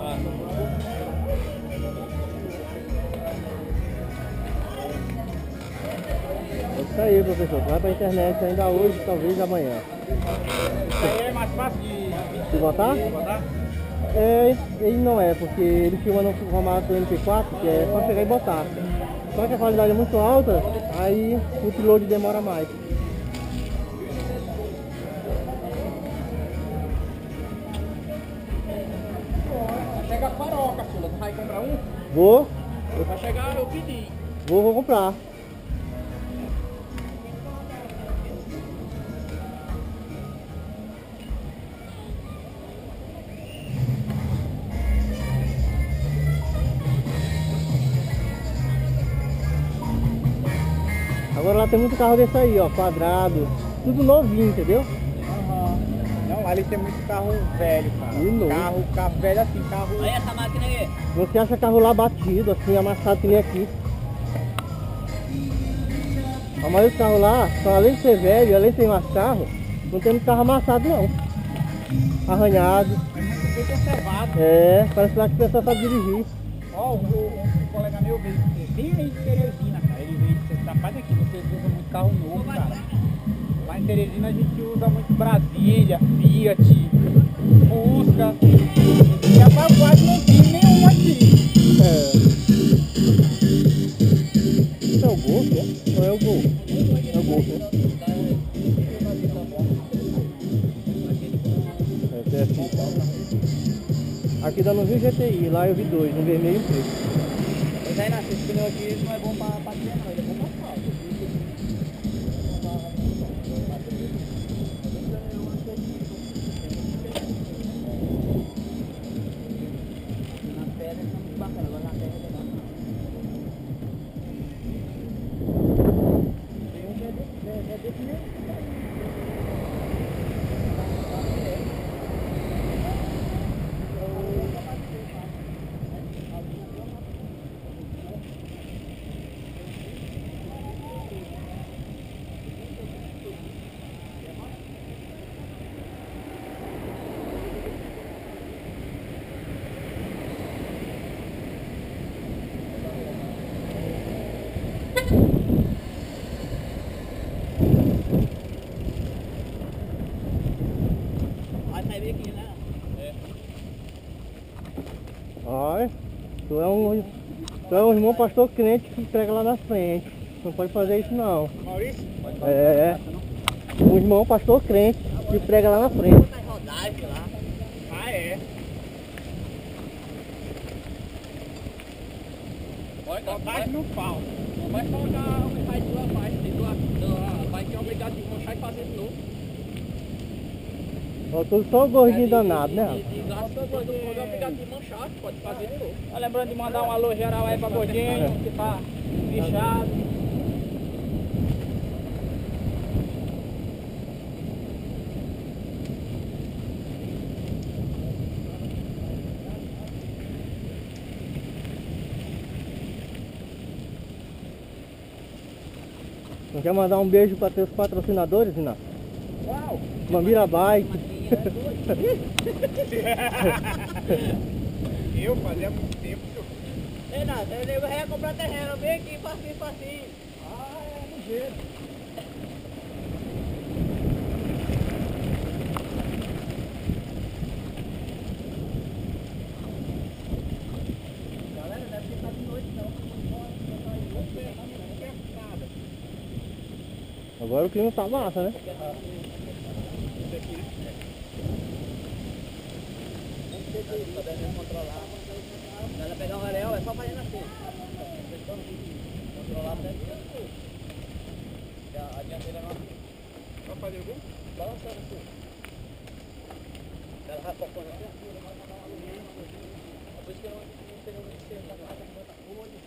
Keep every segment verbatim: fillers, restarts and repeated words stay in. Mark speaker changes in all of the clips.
Speaker 1: É isso aí, professor. Vai pra internet ainda hoje, talvez amanhã.
Speaker 2: Isso aí é mais fácil de,
Speaker 1: de botar?
Speaker 2: de botar?
Speaker 1: É, ele não é, porque ele filma no formato M P quatro, que é só chegar e botar. Só que a qualidade é muito alta, aí o upload demora mais.
Speaker 2: Chega a faroca, Sula. Tu vai comprar um?
Speaker 1: Vou.
Speaker 2: Vai chegar, eu pedi.
Speaker 1: Vou, vou comprar. Agora lá tem muito carro desse aí, ó, quadrado, tudo novinho, entendeu?
Speaker 2: Aham. Não, lá ali tem muito carro velho, cara.
Speaker 1: E novo.
Speaker 2: Carro, carro velho assim, carro...
Speaker 3: Olha essa máquina aí.
Speaker 1: Você acha carro lá batido, assim, amassado que nem aqui. A maioria dos carros lá, só além de ser velho, além de ter mais carro, não tem muito carro amassado não. Arranhado.
Speaker 2: É muito bem conservado.
Speaker 1: É, parece lá que o pessoal sabe dirigir.
Speaker 2: Ó, o, o, um colega meu veio bem aí de Teresina, cara. Ele veio, você rapaz aqui, vocês usam muito carro novo, cara. Lá em Teresina a gente usa muito Brasília, Fiat, Fusca. E rapaz, quase não vi nenhum aqui.
Speaker 1: É. Isso é o Golf, é? Não é o Golf? É o Golf, né? É, é assim. Aqui dá no Rio G T I, lá eu vi dois, um vermelho e um preto.
Speaker 2: Mas aí, esse pneu aqui não é bom pra bater não, ele é bom pra asfalto. Na pedra tá muito bacana, agora na terra é legal. Tem um que é desse, é, é desse mesmo.
Speaker 3: Vai ver aqui, né? É.
Speaker 1: Olha, tu é um, tu é um irmão pastor crente que prega lá na frente. Não pode fazer isso não.
Speaker 2: Maurício? Pode fazer
Speaker 1: É,
Speaker 2: isso, não?
Speaker 1: um irmão pastor crente que prega lá na frente.
Speaker 3: Tá em rodagem lá.
Speaker 2: Ah, é? Rodagem no pau.
Speaker 3: Vai colocar o pai de duas partes. Tem duas, duas, vai ter obrigado de manchar e fazer de novo.
Speaker 1: Eu tô só gordinho danado, né?
Speaker 3: Desgasta quando for obrigado de manchar, pode fazer de novo.
Speaker 2: Tá lembrando de mandar um alô geral aí pra Gordinho, que tá bichado.
Speaker 1: Não quer mandar um beijo para teus patrocinadores, Iná?
Speaker 2: Uau!
Speaker 1: Mambira Bike.
Speaker 2: Eu fazia muito tempo que eu...
Speaker 3: Ei, Nath, eu ia comprar terreno, vem aqui, facinho, facinho.
Speaker 2: Ah, é ligeiro.
Speaker 3: Galera, deve ter tá de noite não.
Speaker 1: Agora o clima tá massa, né?
Speaker 3: Se ela pegar um areal, é só fazendo assim. Controlar até tudo. A dianteira não.
Speaker 2: Vai fazer o quê?
Speaker 3: Balançando assim. Ela vai focando assim. Por isso que eu não sei onde você está lá, tem que botar folha.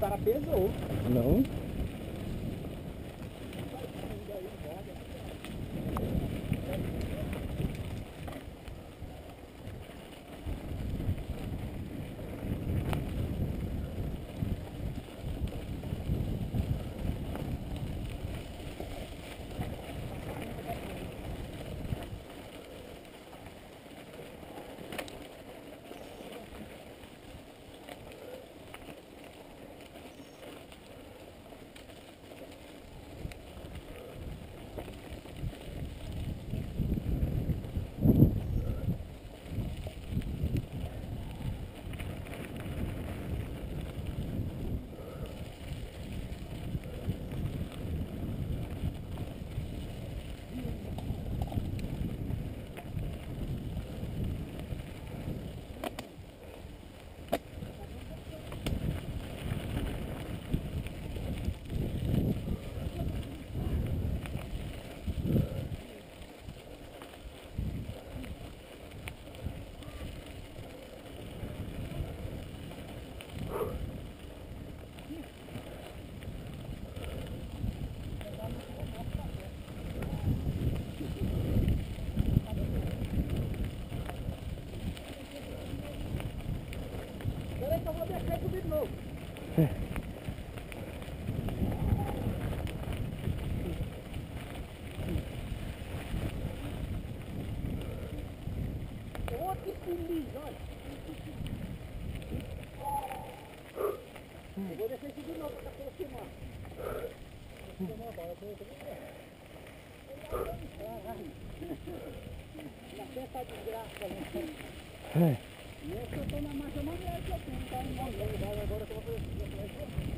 Speaker 2: cara pesou.
Speaker 1: Não.
Speaker 2: Eu vou deixar isso de novo pra cachorro filmar. Na festa de graça, né? E eu que eu tô na marcha mais leve que eu tenho, tá? Agora que eu vou fazer isso.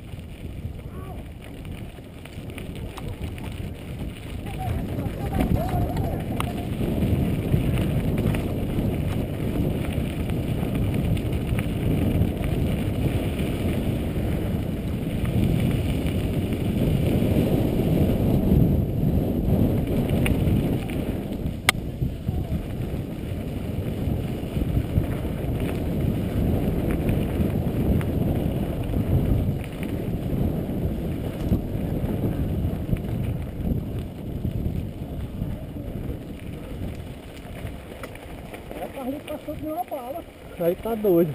Speaker 2: Carlinhos passou de uma bala.
Speaker 1: Aí tá doido.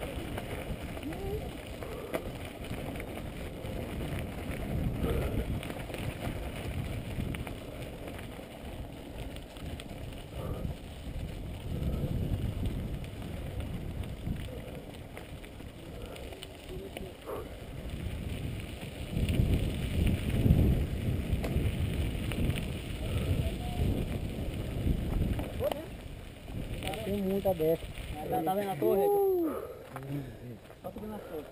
Speaker 1: Tem muita dessa.
Speaker 2: Tá, tá vendo a torre? Uh. Só subindo a torre.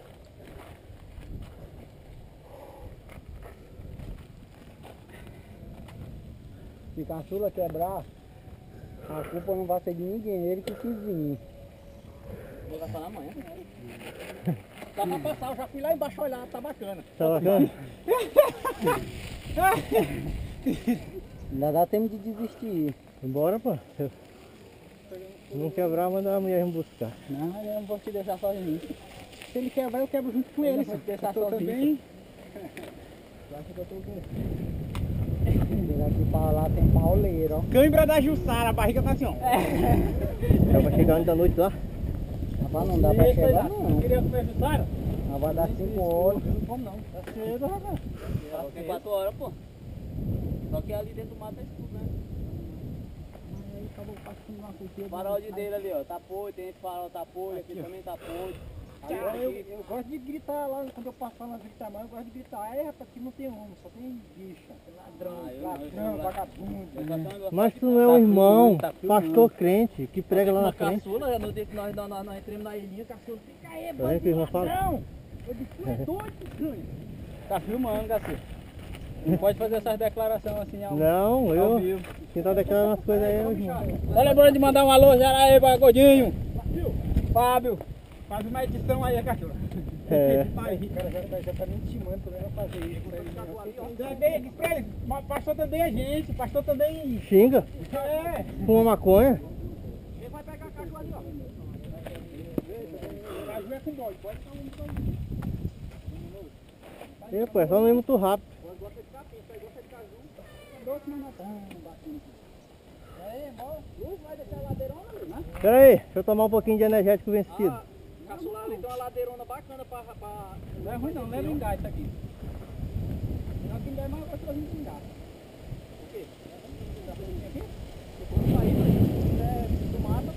Speaker 1: Se o caçula quebrar, a culpa não vai ser de ninguém, ele que quis vir.
Speaker 2: Vou gastar na manhã. Dá pra passar, eu já fui lá embaixo olhar, tá bacana.
Speaker 1: Tá bacana? Ainda dá tempo de desistir. Bora, pô. Se não quebrar, manda a mulher me buscar.
Speaker 2: Não, eu não vou te deixar sozinho. Se ele quebrar, eu quebro junto com ele. Se te deixar sozinho. Também.
Speaker 1: Eu acho que eu tô com... aqui pra lá tem pauleiro, ó.
Speaker 2: Cãibra da Jussara, a barriga tá assim, ó.
Speaker 1: Dá pra chegar antes da noite lá?
Speaker 2: Rapaz,
Speaker 1: não dá pra chegar, não.
Speaker 2: Queria comer Jussara?
Speaker 1: Não vai dar cinco horas.
Speaker 2: Não como não. Tá cedo, rapaz. Tem quatro horas, pô. Só que ali dentro do mato é escuro, né? Farol de dele ali, ó, tá podre, tem esse farol tá podre, aqui também tá podre.
Speaker 1: Eu, eu, eu gosto de gritar lá, quando eu passo lá gritar mais, eu gosto de gritar, é rapaz, aqui não tem homem, só tem bicha, ladrão,
Speaker 2: Ah, eu-
Speaker 1: ladrão,
Speaker 2: eu-
Speaker 1: vagabundo. Mas tu não é um irmão, pastor crente, que prega lá na frente.
Speaker 2: Caçula, no dia que nós, nós, nós, nós entramos na ilhinha, caçula, fica aí,
Speaker 1: Tá vendo que o irmão fala?
Speaker 2: ladrão! Eu disse, tu é doido, ganho. Tá filmando, Caçula. Não pode fazer essas declarações assim ao,
Speaker 1: Não,
Speaker 2: ao
Speaker 1: eu,
Speaker 2: vivo.
Speaker 1: quem tá declarando as coisas aí é o irmão.
Speaker 2: Tá lembrando de mandar um alô já aí pra Godinho? Fábio. Faz uma edição aí, cachorro.
Speaker 1: É.
Speaker 2: O cara já, já tá me intimando pra eu fazer isso. Já dei, diz pra ele, o pastor também é gente, o pastor também...
Speaker 1: Xinga,
Speaker 2: É.
Speaker 1: fuma maconha.
Speaker 2: Ele vai pegar a cachorro ali, ó. O caju é com bode, pode estar um com
Speaker 1: É, pô, é só não ir muito rápido.
Speaker 3: Quando gosta de capim, sai gosta de caju.
Speaker 2: Doce, mas não é tão bacana. Aí, irmão, Luz vai deixar a ladeirona ali, né?
Speaker 1: Pera aí, deixa eu tomar um pouquinho de energético vencido.
Speaker 3: Ah, caçular ali tem uma ladeirona bacana pra... pra...
Speaker 2: Não é ruim não, leva engar isso aqui. Não que ainda é mais gostosinho de engar.
Speaker 3: O quê?
Speaker 2: Aqui? Depois sair, é do mato.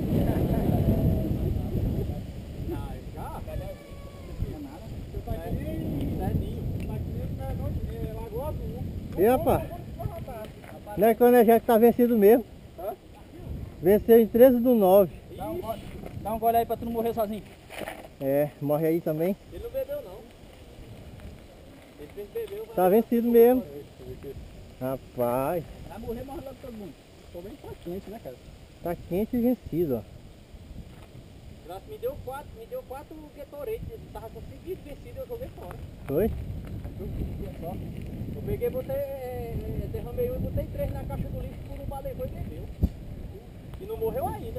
Speaker 3: Não, já?
Speaker 2: Não é nada.
Speaker 3: Você tá aqui nem... Não é ninho. Tá aqui nem... É Lagoa Azul.
Speaker 1: E rapaz, não é que o energético tá vencido mesmo.
Speaker 3: Hã?
Speaker 1: Venceu em treze do nove.
Speaker 2: Dá um, gole, dá um gole aí pra tu não morrer sozinho.
Speaker 1: É, morre aí também.
Speaker 3: Ele não bebeu, não. Ele fez bebeu.
Speaker 1: Tá vencido mesmo. Rapaz,
Speaker 2: Vai morrer, morre logo todo mundo. Tô bem pra quente, né, cara?
Speaker 1: tá quente e vencido, ó.
Speaker 3: Graças me deu quatro, me deu quatro Gatorade. Ele tava com seguido vencido, eu joguei fora.
Speaker 1: Foi?
Speaker 3: Só. Eu peguei, botei, é, é, derramei um e botei três na caixa do lixo, por um balevou e bebeu. E não morreu ainda.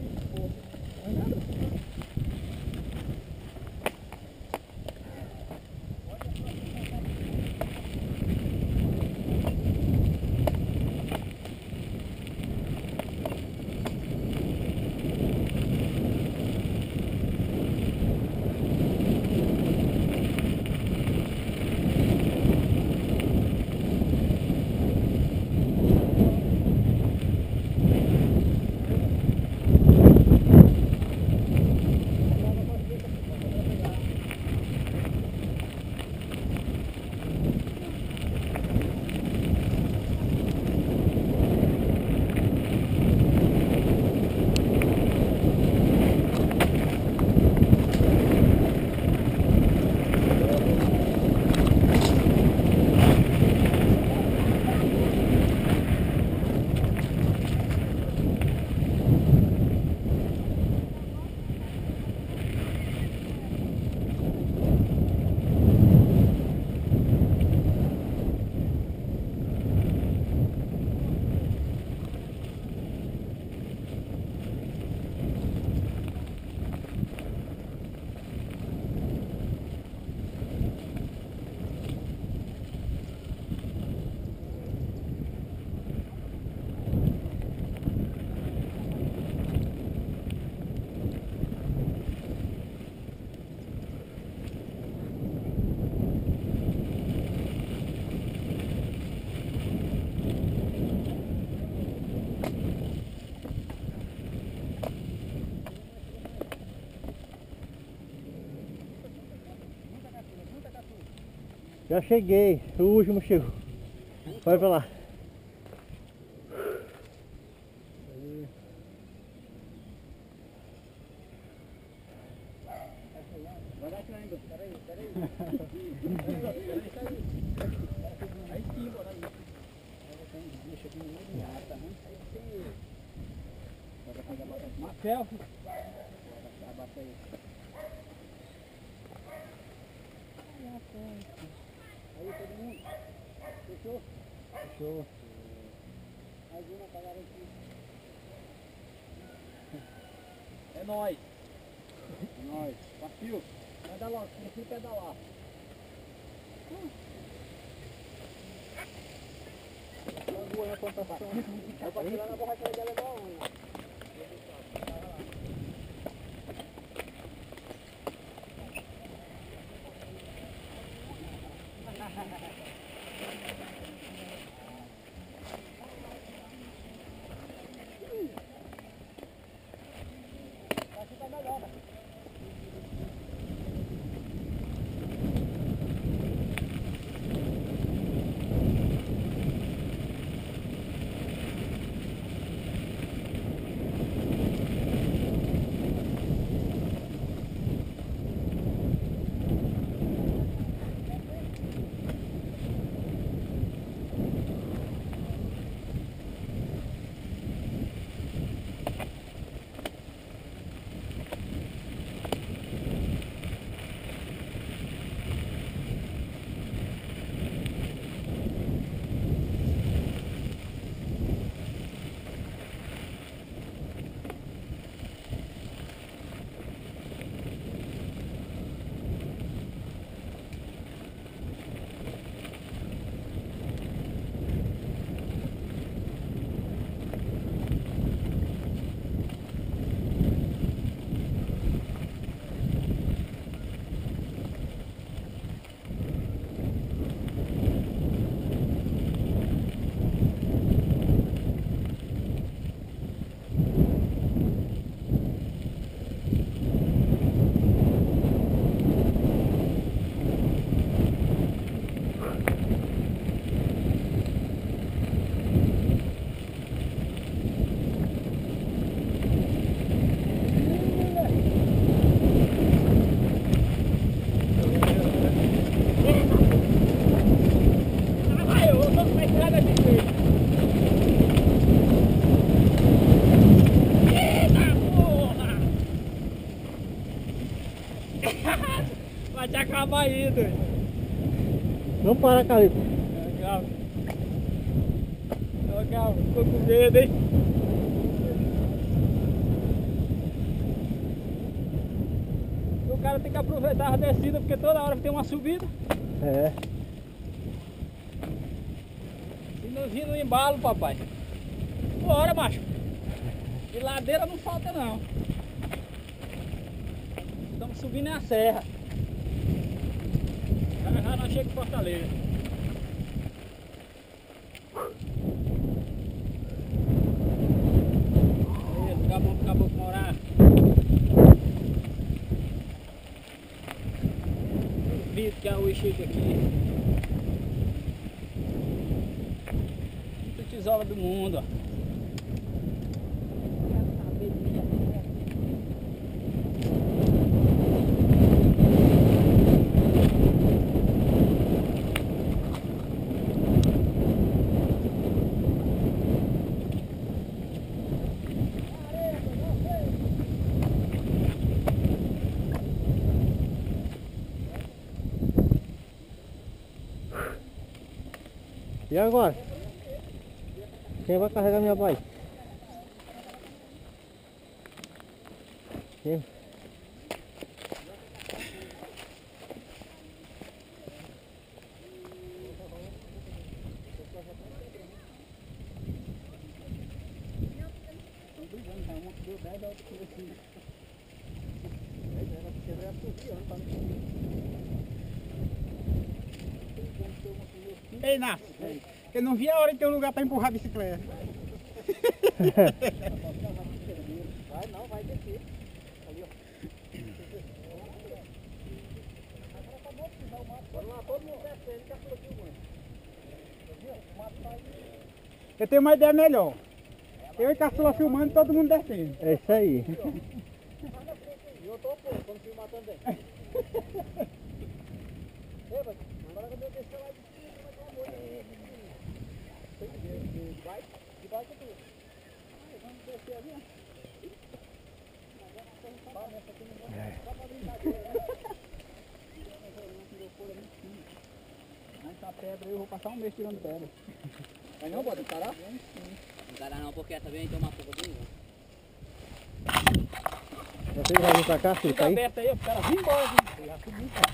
Speaker 1: Já cheguei, o último chegou. Vai pra lá.
Speaker 2: Vai dar aqui ainda. Peraí, peraí. Aí sim, bora aí. Deixa aqui no meio do nada, né? Aí sim. Bora fazer a batata. Marcel. Abaixa aí. Aí todo mundo. Fechou?
Speaker 1: Fechou.
Speaker 2: Mais uma pra garantir. É nóis. É nóis. Partiu. Manda logo, tem que pedalar. Hum. Uma boa plantação. É pra tirar na borracha dela igual uma. Calma aí, doido.
Speaker 1: Não para, Calito.
Speaker 2: Calma. Calma, tô com medo, hein? O cara tem que aproveitar a descida, porque toda hora tem uma subida.
Speaker 1: É.
Speaker 2: E não vir no embalo, papai. Bora, macho. De ladeira não falta, não. Estamos subindo a serra. Já já nós chegamos em Fortaleza. Aí, acabou, acabou de morar. Duvido que a Ui chega aqui. Muito tesoura do mundo, ó.
Speaker 1: E agora? Quem vai carregar minha bike? Quem?
Speaker 2: Ei, Nath, eu não vi a hora de ter um lugar para empurrar a bicicleta.
Speaker 3: Vai não, vai descer. Ali, ó. Bora lá, todo mundo descendo, que a sua filmando.
Speaker 2: Eu tenho uma ideia melhor. Eu e Caçula filmando, todo mundo descendo.
Speaker 1: É isso aí.
Speaker 3: E eu tô pô, quando filmar também. Ei, vai, agora quando eu descer lá de cima, vai ter uma moita aí. De baixo, de baixo tudo. Vamos descer ali, ó. Só pra brincadeira, né?
Speaker 2: Essa pedra eu vou passar um mês tirando pedra.
Speaker 3: Mas não pode encarar?
Speaker 4: Não dá não, porque essa vem tomar fogo dele.
Speaker 1: Vocês vão vir pra cá, filho?
Speaker 2: Fica
Speaker 1: Tá aí?
Speaker 2: aberto aí, ó, o cara vem embora, viu? Já subiu, cara.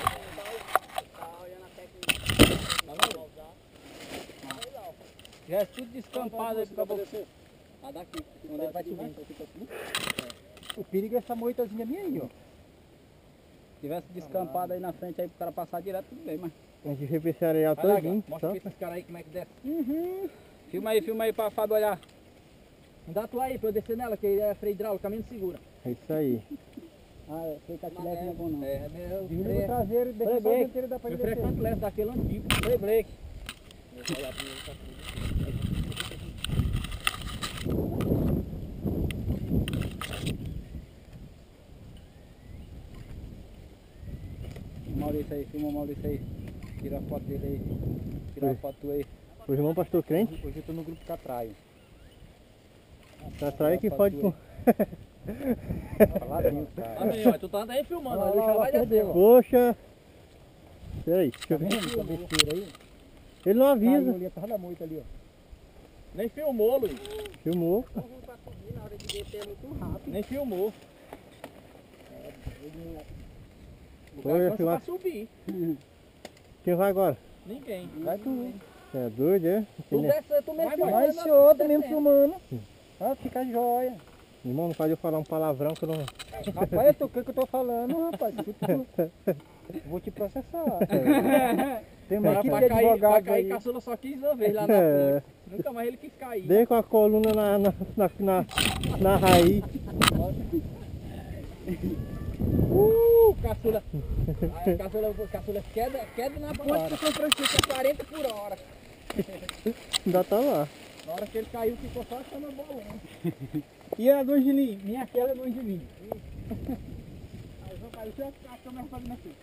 Speaker 2: Já é tudo descampado aí pro caboclo.
Speaker 3: Ah, daqui. Onde ele vai subir?
Speaker 2: O perigo é essa moitazinha minha aí, ó. Se tivesse descampado aí na frente aí pro cara passar direto, tudo bem, mas...
Speaker 1: A gente fez pra esse areal
Speaker 2: Vai lá,
Speaker 1: todinho.
Speaker 2: Gá, mostra
Speaker 1: Só.
Speaker 2: pra esses caras aí como é que desce. Uhum. Filma aí, filma aí pra Fábio olhar. Dá tu aí pra eu descer nela, que é freio hidráulico, caminho segura.
Speaker 1: É isso aí.
Speaker 2: Ah, é, freio catilete não é bom não.
Speaker 3: É, meu.
Speaker 2: Diminui o traseiro e deixa só o dianteiro, dá pra ele descer. Meu freio leve daquele antigo. Freio Blake. Maurício aí, filma o Maurício aí. Tira a foto dele aí. Tira a foto aí.
Speaker 1: O irmão pastor crente.
Speaker 2: Hoje eu tô no grupo Catraio.
Speaker 1: Tá atrás que pode com.
Speaker 2: Faladinho, cara.
Speaker 4: Amigo, tu tá aí filmando, o bicho vai descer.
Speaker 1: Poxa! Peraí, deixa eu ver.
Speaker 2: Essa besteira aí.
Speaker 1: Ele não
Speaker 2: Caiu
Speaker 1: avisa.
Speaker 2: ali, tá na moita ali, ó.
Speaker 4: Nem filmou, Luiz.
Speaker 1: Filmou.
Speaker 3: Na hora de descer é muito rápido.
Speaker 2: Nem filmou.
Speaker 1: Foi,
Speaker 4: Só
Speaker 1: filmar.
Speaker 4: pra subir.
Speaker 1: Quem vai agora?
Speaker 4: Ninguém.
Speaker 2: Vai tu.
Speaker 1: Você é doido, é?
Speaker 4: Tu
Speaker 1: Ele-
Speaker 4: desce, tu mesmo
Speaker 2: Vai,
Speaker 4: filmando.
Speaker 2: vai esse outro mesmo filmando. Ah, fica jóia.
Speaker 1: Irmão, não pode eu falar um palavrão que eu não.
Speaker 2: Rapaz, o que que eu tô falando, rapaz? Vou te processar. Tem uma
Speaker 4: Pra,
Speaker 2: equipe
Speaker 4: pra
Speaker 2: de
Speaker 4: cair, pra
Speaker 2: advogados
Speaker 4: cair
Speaker 2: aí.
Speaker 4: caçula só quis uma vez lá na
Speaker 1: É.
Speaker 4: ponte. Nunca mais ele quis cair.
Speaker 1: Dei com a coluna na, na, na, na, na raiz.
Speaker 4: Uh, caçula. Aí, caçula, caçula queda, queda na ponte do São Francisco a quarenta por hora.
Speaker 1: Ainda tá lá.
Speaker 4: Na hora que ele caiu, ficou só achando a bola.
Speaker 2: E a do Angelim? Minha aquela é do Angelim. Aí vão cair, você a câmera fazendo aqui.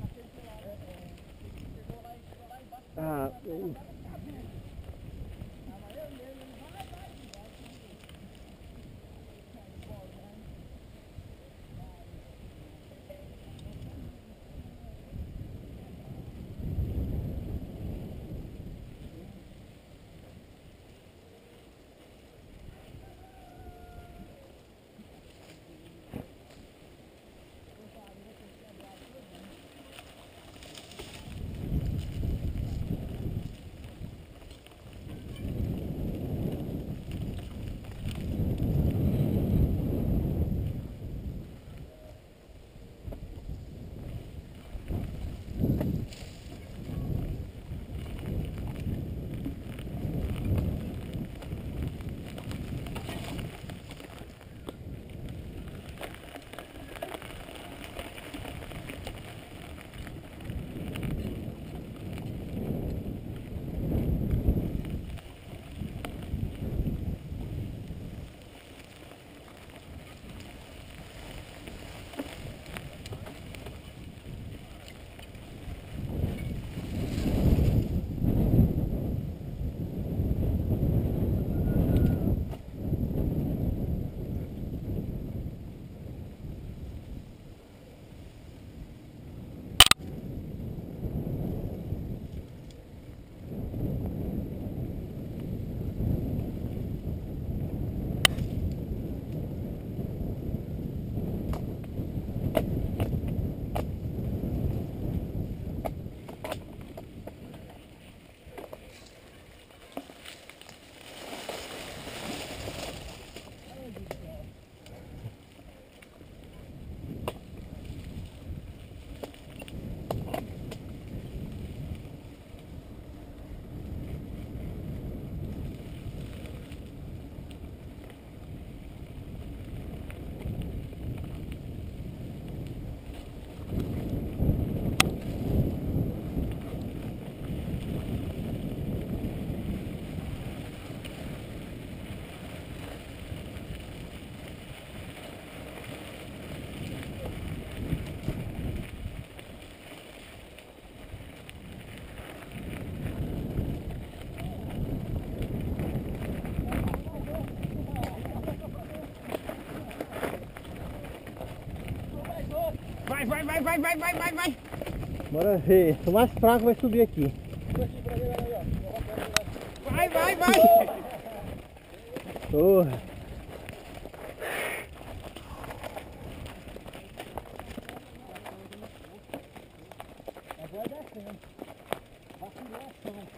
Speaker 1: Ah,
Speaker 2: vai, vai, vai, vai, vai, vai.
Speaker 1: Bora ver. O mais fraco vai subir aqui.
Speaker 2: Vai, vai, vai.
Speaker 1: Porra.
Speaker 4: Agora descendo. Vacilação.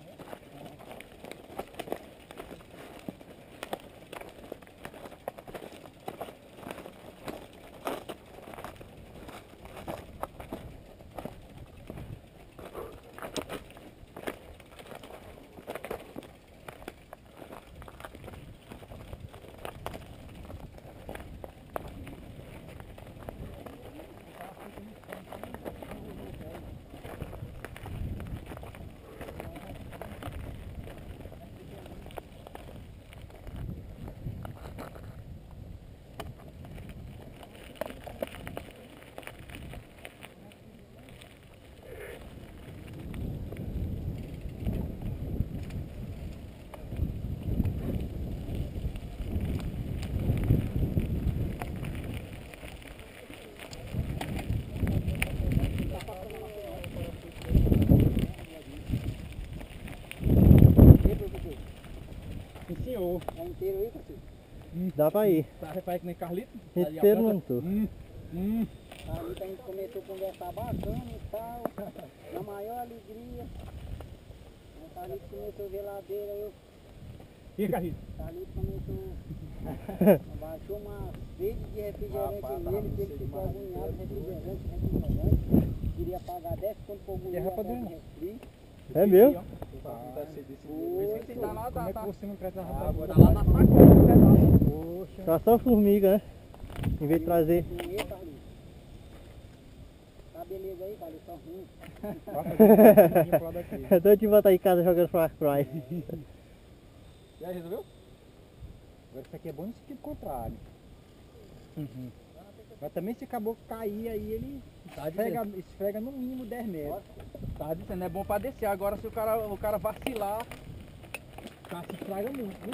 Speaker 2: Senhor.
Speaker 4: É inteiro aí, Cacete?
Speaker 1: Dá pra ir.
Speaker 2: Tá, repare que nem Carlito?
Speaker 1: Inteiro não tô.
Speaker 2: Hum, hum.
Speaker 4: Ali que a gente começou a conversar bacana e tal, na maior alegria. Aí Carlito começou a geladeira, eu,
Speaker 2: E Carlito?
Speaker 4: Carlito começou, baixou uma sede de refrigerante
Speaker 2: Rapaz,
Speaker 4: nele, que ele ficou agoniado, refrigerante, refrigerante, queria pagar dez quando for
Speaker 2: E é rapadura, não?
Speaker 4: refri.
Speaker 1: É mesmo?
Speaker 2: Tá lá,
Speaker 4: Como
Speaker 2: tá,
Speaker 4: é que
Speaker 2: tá.
Speaker 4: você não traz a
Speaker 2: rapadura?
Speaker 4: Tá lá na sacola, poxa.
Speaker 1: Tá só formiga, né? Em vez de trazer.
Speaker 4: Tá beleza aí, Carlito, só ruim.
Speaker 1: É doido de voltar em casa jogando Far Cry.
Speaker 2: Já resolveu? Agora isso aqui é bom no sentido contrário. Uhum. Mas também se acabou cair aí, ele tá esfrega, esfrega no mínimo dez metros. Tá dizendo, é bom pra descer. Agora se o cara, o cara vacilar, o cara se estraga muito, viu?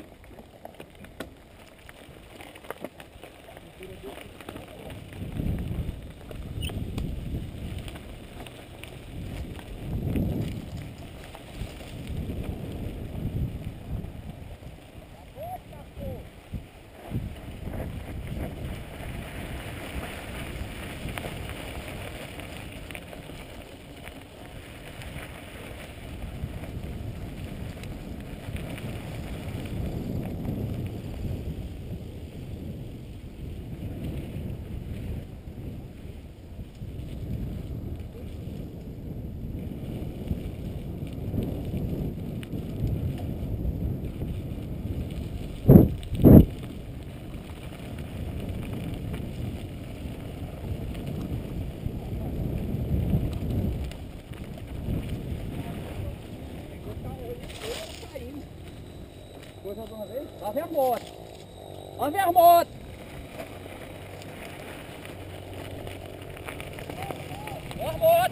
Speaker 2: Lá vem a moto. Lá vem a moto. Vem a moto.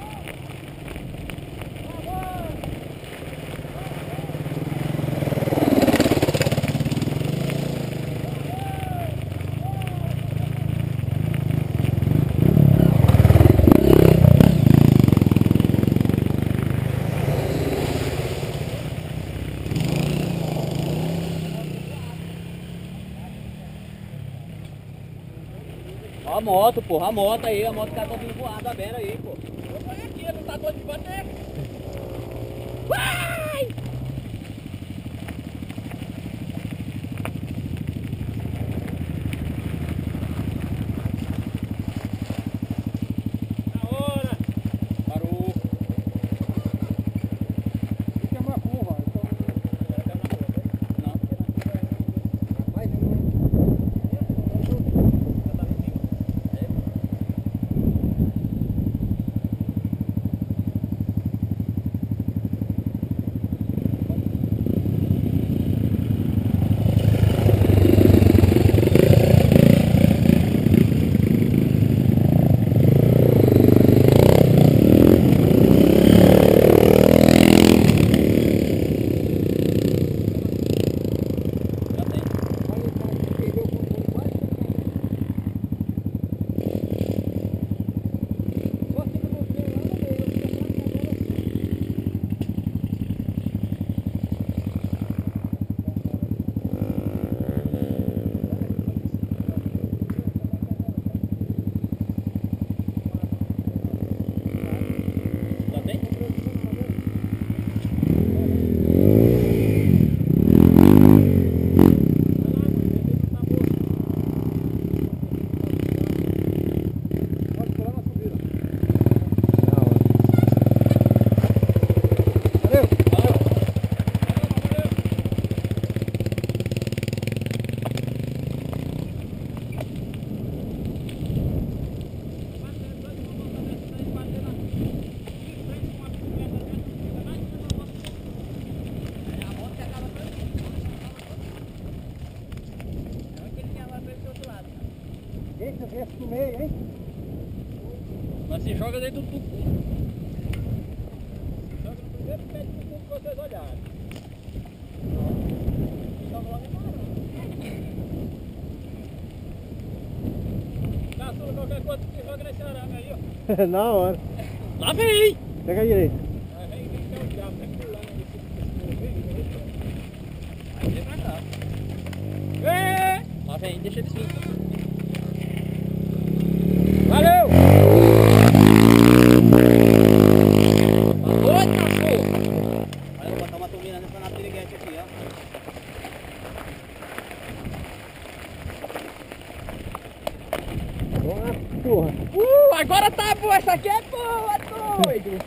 Speaker 2: Ó a moto, porra, a moto aí, a moto tá toda voada, aberta aí, pô. Eu vou aqui, não tá todo de bater. Vai! Na hora! Parou! Isso é uma curva, então... Não, rapaz, não...
Speaker 3: Deixa desse no meio, hein?
Speaker 2: Mas se joga dentro do tucu. Joga no primeiro pé do tucu que vocês olharem. Joga logo em parada. Caçula, qualquer coisa que joga nesse arame aí, ó.
Speaker 1: Na hora.
Speaker 2: Lá vem!
Speaker 1: Pega a direita.
Speaker 2: Aí vem, vem que é o diabo, vem pulando nesse tucu. Aí vem pra cá. Vem! Lá vem, deixa ele sim. Valeu! Tá doido, cachorro? Aí eu vou botar uma turbina nessa na piriguete aqui, ó.
Speaker 1: Boa, porra.
Speaker 2: Uh, agora tá boa, essa aqui é boa, doido!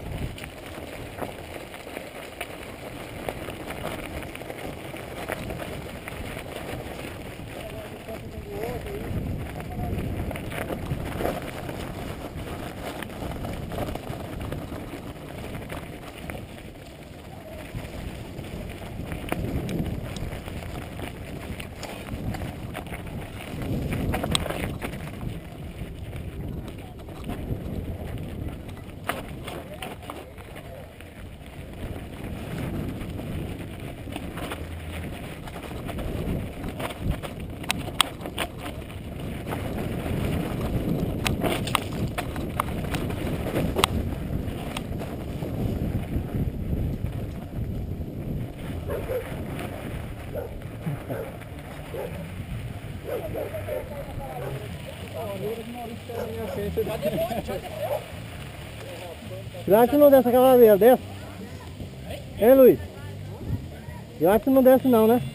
Speaker 1: Eu acho que não desce aquela ladeira, desce? Hein, Luiz? Eu acho que não desce não, né?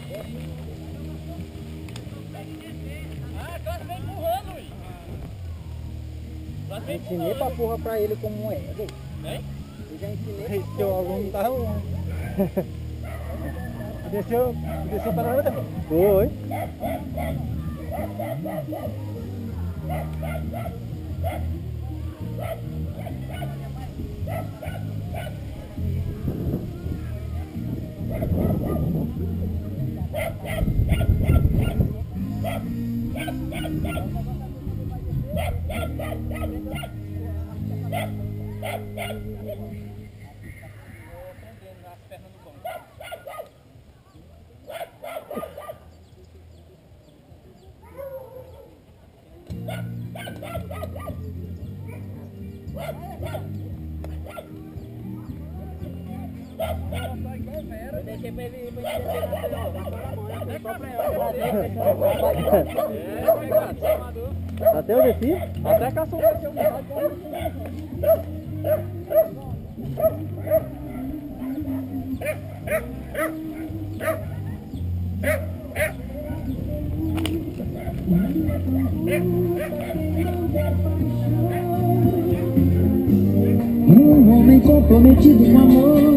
Speaker 2: Ah, agora vem empurrando, Luiz. Agora vem
Speaker 4: Ensinei pra
Speaker 2: empurrando.
Speaker 4: porra pra ele como é, velho.
Speaker 2: Hein?
Speaker 4: Eu já ensinei.
Speaker 3: Seu aluno tá ruim. Desceu, desceu para nada.
Speaker 1: Foi.
Speaker 2: Eu deixei pra ele, pra ele descer na frente, ó. Só pra ela.
Speaker 1: Até eu desci?
Speaker 3: Até que a sua desceu um
Speaker 5: Um homem comprometido com amor